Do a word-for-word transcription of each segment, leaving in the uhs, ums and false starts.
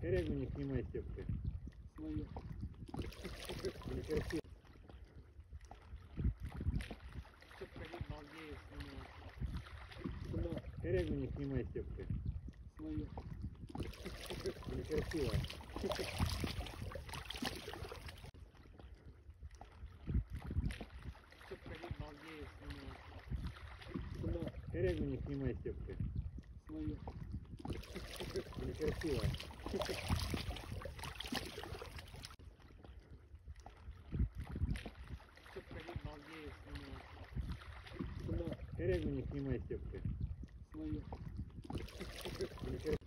Корягу не снимай сеткой. Свою. Некрасиво. Сетка не балдеет, снимает. Но корягу не снимай сеткой. Свою. Некрасиво. Сетка не балдеет, снимает. Но корягу не снимай сеткой. Свою. Некрасиво. Сетка не балдеет, снимает. Но корягу не снимай сеткой. Свою. Некрасиво.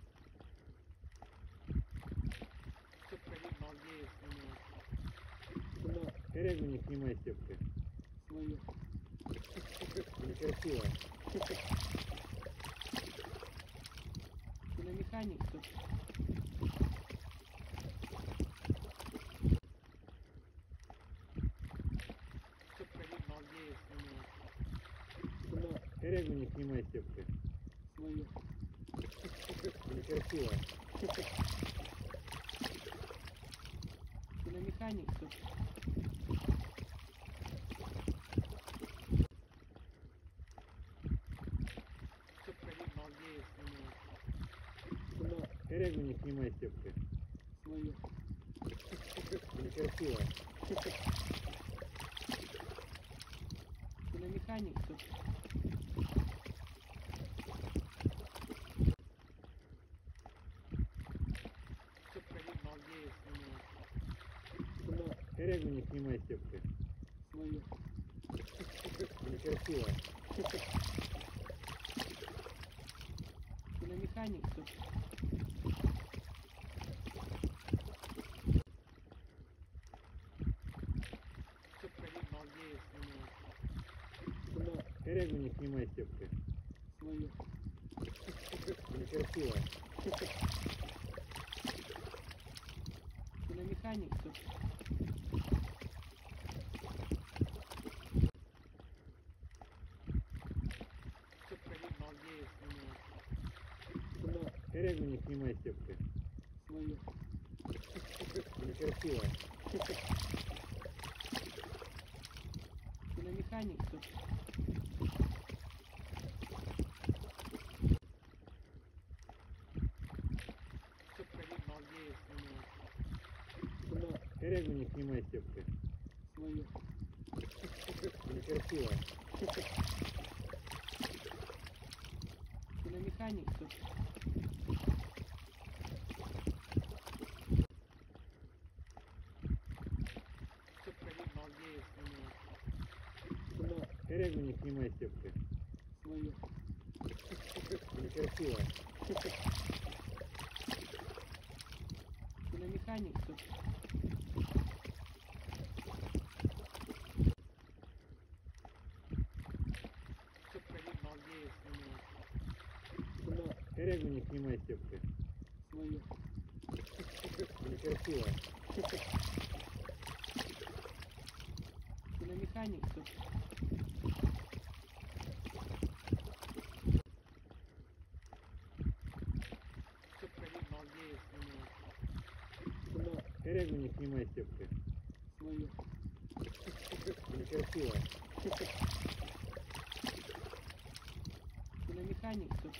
Сетка не балдеет, снимает. Но корягу не снимай сеткой. Свою. Некрасиво. Киномеханик тут. Сетка не балдеет, снимает. Но корягу не снимай сеткой. Свою. Некрасиво. Киномеханик тут. Сетка не балдеет, снимает. Но корягу не снимай сеткой. Свою. Некрасиво. Киномеханик тут. Сетка не балдеет, снимает. Но корягу не снимай сеткой. Свою. Некрасиво. Киномеханик тут. Сетка не балдеет, снимает. Но корягу не снимай сеткой. Свою. Некрасиво. Киномеханик тут. Сетка не балдеет, снимает. Но корягу не снимай сеткой. Свою. Некрасиво. Киномеханик тут. Сетка не балдеет, снимает. Но корягу не снимай сеткой. Свою. Некрасиво. Киномеханик тут. Сетка не балдеет, снимает. Но корягу не снимай сеткой. Свою. Некрасиво. Киномеханик тут. Сетка не балдеет, снимает. Но корягу не снимай сеткой. Свою. Некрасиво. Киномеханик тут. Сетка не балдеет, снимает. Но корягу не снимай сеткой. Свою. Некрасиво. Киномеханик тут.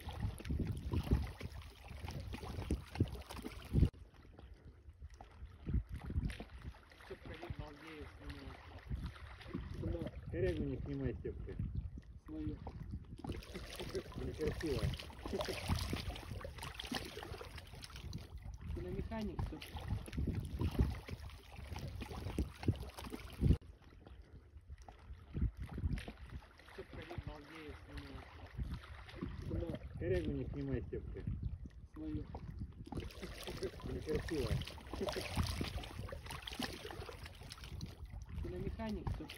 Сетка не балдеет, снимает. Но корягу не снимай сеткой. Свою. Некрасиво. Киномеханик тут. Сетка не балдеет, снимает. Но корягу не снимай сеткой. Свою. Некрасиво. Киномеханик тут.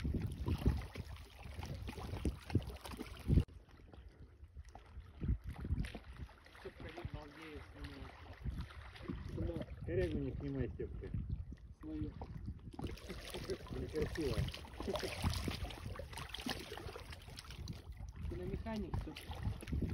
Сетка не балдеет, снимает. Но корягу не снимай сеткой. Свою. Некрасиво. Киномеханик тут.